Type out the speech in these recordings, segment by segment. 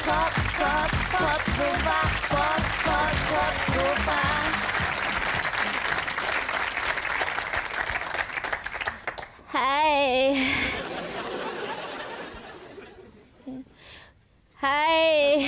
Popsofa, Popsofa. Hi. Hi.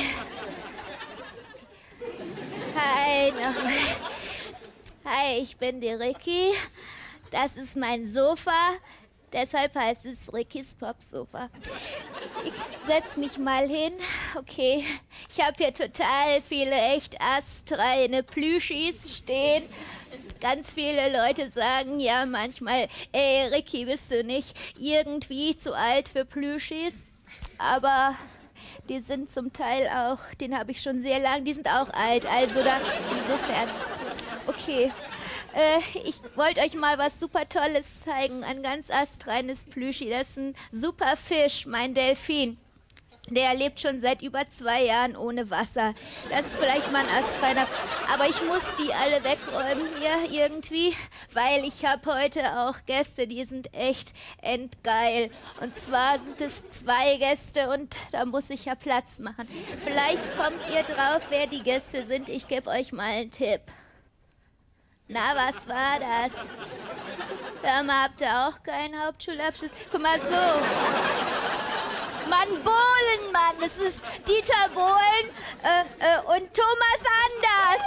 Hi, nochmal. Hi, ich bin die Ricky. Das ist mein Sofa. Deshalb heißt es Rickys Popsofa. Ich setz mich mal hin. Okay, ich habe hier total viele echt astreine Plüschis stehen. Ganz viele Leute sagen ja manchmal, ey Ricky, bist du nicht irgendwie zu alt für Plüschis? Aber die sind zum Teil auch, den habe ich schon sehr lang, die sind auch alt, also da insofern. Okay. Ich wollte euch mal was super Tolles zeigen. Ein ganz astreines Plüschi. Das ist ein super Fisch, mein Delfin. Der lebt schon seit über 2 Jahren ohne Wasser. Das ist vielleicht mal ein astreiner. Aber ich muss die alle wegräumen hier irgendwie, weil ich habe heute auch Gäste, die sind echt endgeil. Und zwar sind es 2 Gäste und da muss ich ja Platz machen. Vielleicht kommt ihr drauf, wer die Gäste sind. Ich gebe euch mal einen Tipp. Na, was war das? Hör mal, habt ihr auch keinen Hauptschulabschluss? Guck mal so. Mann, Bohlen, Mann. Das ist Dieter Bohlen und Thomas Anders.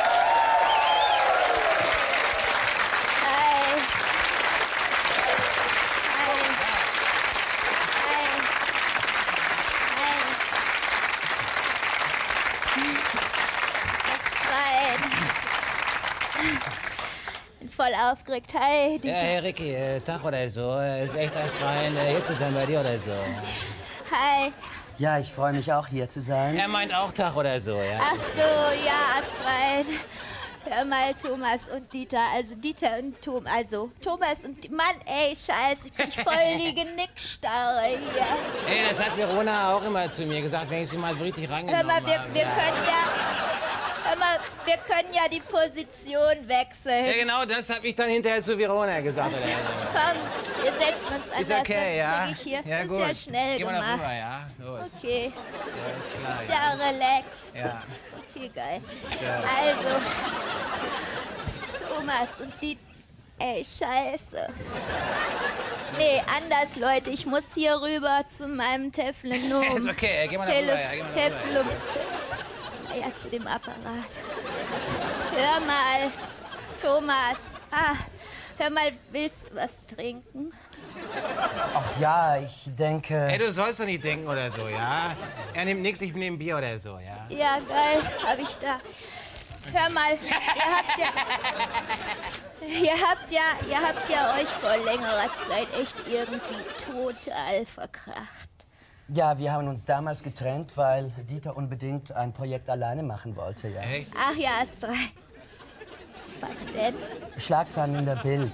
Hi. Hi. Hi. Hi. Das rein. Bin voll aufgeregt. Hi, Dieter. Ja, hey Ricky, Tag oder so. Ist echt astrein, hier zu sein bei dir oder so. Hi. Ja, ich freue mich auch, hier zu sein. Er meint auch Tag oder so, ja. Ach so, ja, astrein. Hör mal, Thomas und Dieter, also Dieter und Thomas, also Thomas und... Mann, ey, scheiße, ich krieg voll die Genickstarre hier. Ey, das hat Verona auch immer zu mir gesagt, wenn ich sie mal so richtig rangenommen Hör mal, wir habe. können ja... Hör mal, wir können ja die Position wechseln. Ja, genau, das habe ich dann hinterher zu Verona gesagt. Oder? Komm, wir setzen uns anders. Ist okay, ja? Ich hier. Ja, ist gut. ja schnell Geh mal gemacht. da rüber, ja? Los. Okay. Ja, ist klar. Ist ja relaxed. Ja. Okay, geil. Ja. Also, Thomas und die... Ey, scheiße. Nee, anders, Leute. Ich muss hier rüber zu meinem Teflonom. Ist okay, geh mal da rüber, ja. Geh mal da rüber. Ja, zu dem Apparat. Hör mal, Thomas. Hör mal, willst du was trinken? Ach ja, ich denke... Ey, du sollst doch nicht denken oder so, ja? Er nimmt nichts, ich nehme Bier oder so, ja? Ja, geil, hab ich da. Hör mal, ihr habt ja euch vor längerer Zeit echt irgendwie total verkracht. Ja, wir haben uns damals getrennt, weil Dieter unbedingt ein Projekt alleine machen wollte, ja. Hey. Ach ja, astrein. Was denn? Schlagzeilen in der Bild.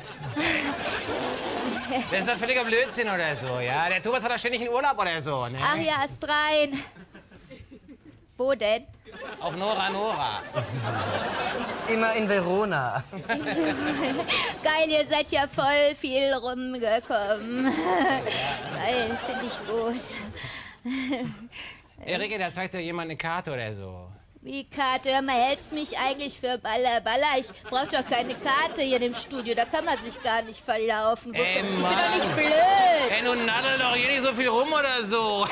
Das ist doch völliger Blödsinn oder so, ja? Der Thomas hat doch ständig in Urlaub oder so, ne? Ach ja, astrein. Wo denn? Auf Nora. Immer in Verona. Geil, ihr seid ja voll viel rumgekommen. Geil, finde ich gut. Ey, Ricky, da zeigt doch jemand eine Karte oder so. Wie Karte? Hör mal, hältst mich eigentlich für Baller? Ich brauch doch keine Karte hier im Studio, da kann man sich gar nicht verlaufen. Ey, Ich bin Mann. doch nicht blöd. Ey, nun nadel doch hier nicht so viel rum oder so.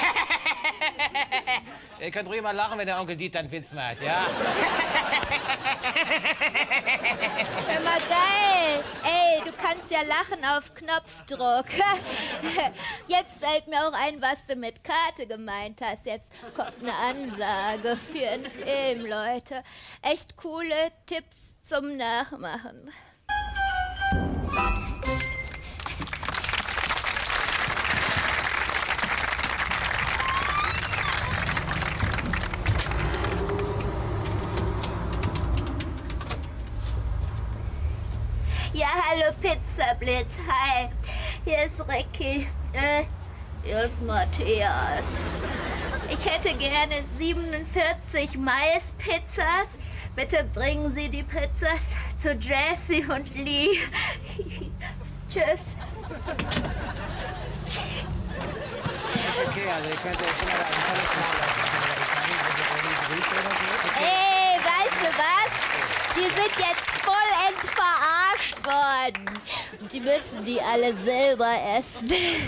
Ihr könnt ruhig mal lachen, wenn der Onkel Dieter einen Witz macht, ja? Hör mal, geil. Ey, du kannst ja lachen auf Knopfdruck. Jetzt fällt mir auch ein, was du mit Karte gemeint hast. Jetzt kommt eine Ansage für einen Film, Leute. Echt coole Tipps zum Nachmachen. Ja, hallo Pizzablitz, hi. Hier ist Ricky. Hier ist Matthias. Ich hätte gerne 47 Maispizzas. Bitte bringen Sie die Pizzas zu Jessie und Lee. Tschüss. Okay, also ihr könnt euch immer da ein tolles Mal lassen. Ey, weißt du was? Die sind jetzt vollends verarscht worden. Und die müssen die alle selber essen.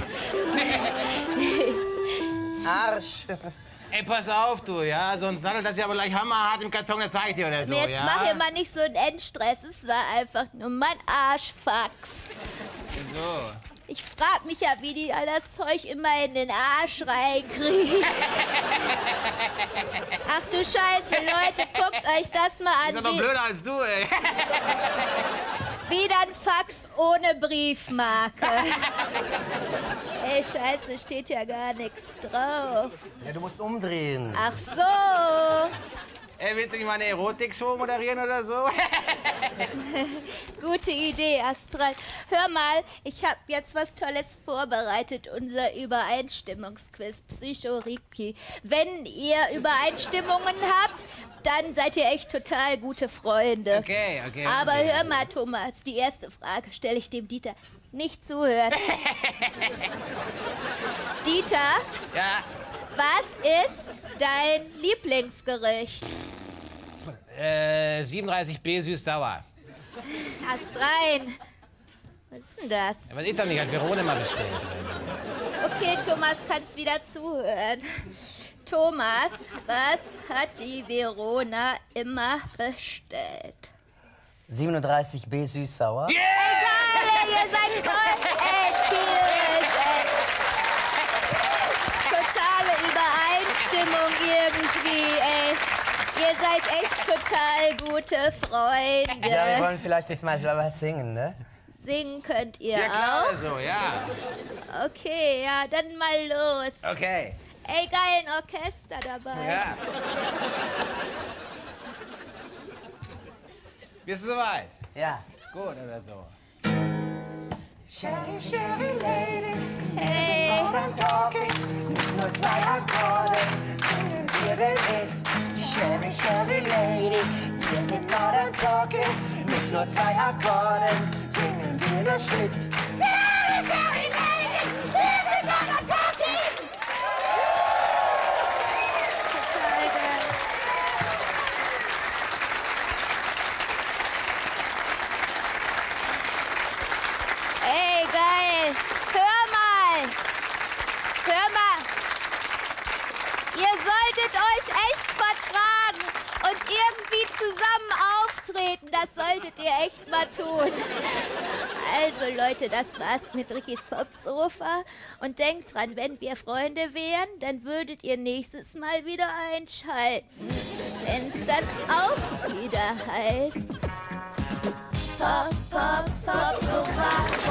Arsch. Ey, pass auf, du, ja? Sonst landelt das ja aber gleich hammerhart im Karton, das zeig ich dir oder so, Jetzt ja? mach hier mal nicht so einen Endstress. Es war einfach nur mein Arschfax. So. Ich frag mich ja, wie die all das Zeug immer in den Arsch reinkriegen. Ach du Scheiße, Leute, guckt euch das mal an. Ist ja noch blöder als du, ey. Wieder ein Fax ohne Briefmarke. Ey, Scheiße, steht ja gar nichts drauf. Ja, du musst umdrehen. Ach so. Ey, willst du nicht mal eine Erotik-Show moderieren oder so? Gute Idee, Astral. Hör mal, ich habe jetzt was Tolles vorbereitet. Unser Übereinstimmungsquiz, Psycho-Ricky. Wenn ihr Übereinstimmungen habt, dann seid ihr echt total gute Freunde. Okay. Aber hör mal, Thomas, die erste Frage stelle ich dem Dieter. Nicht zuhören. Dieter, Ja. was ist dein Lieblingsgericht? 37B süß-sauer. Hast rein. Was ist denn das? Ja, was ich doch nicht, hat Verone mal bestellt. Okay, Thomas, kannst wieder zuhören. Thomas, was hat die Verona immer bestellt? 37B süß-sauer. Yeah! Egal, ihr seid voll cute, ey. Totale Übereinstimmung irgendwie, ey. Ihr seid echt total gute Freunde. Ja, wir wollen vielleicht jetzt mal was singen, ne? Singen könnt ihr Ja, klar, auch? also, ja. Okay, ja, dann mal los. Okay. Ey, geil, ein Orchester dabei. Ja. Bist du soweit? Ja. Gut, oder so. Sherry, Sherry Lady, Hey, I'm talking. Nur 2 Akkorde, singen wir den Hit. Sherry, Sherry Lady, wir sind modern talking. Mit nur 2 Akkorden singen wir den Shit. Sherry, Sherry Lady, wir sind modern talking. total geil. Ey, geil. Hör mal. Ihr solltet euch echt vertragen und irgendwie zusammen auftreten. Das solltet ihr echt mal tun. Also Leute, das war's mit Rickys Popsofa. Und denkt dran, wenn wir Freunde wären, dann würdet ihr nächstes Mal wieder einschalten. Wenn's dann auch wieder heißt Pop, Pop, Popsofa.